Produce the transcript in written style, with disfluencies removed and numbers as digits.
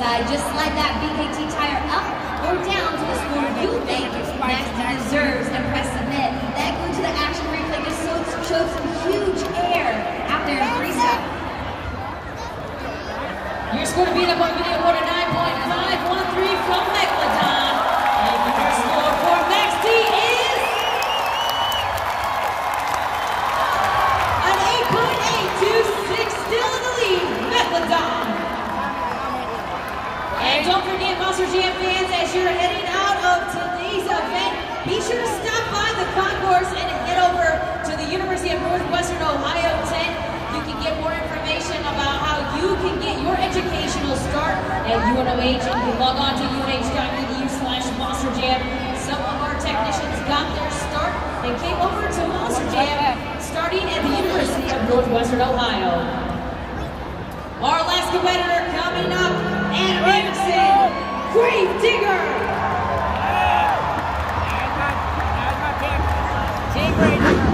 side. Just slide that BKT tire up or down to the score you think next deserves and press submit. Then go to the action replay. Just showed some huge air out there in freestyle. Your score to beat up on video quarter 9.513 from Megalodon. And your score for Max D is an 8.826, still in the lead, Megalodon. And don't forget, Monster Jam fans, as you're heading out of today's event, be sure to stop by the concourse and head over to the University of Northwestern Ohio tent. You can get more information about how you can get your educational start at UNOH, and you can log on to unh.edu/MonsterJam. Some of our technicians got their start and came over to Monster Jam, starting at the University of Northwestern Ohio. Our last competitor coming up, Adam Anderson, Grave Digger. Team Grave Digger.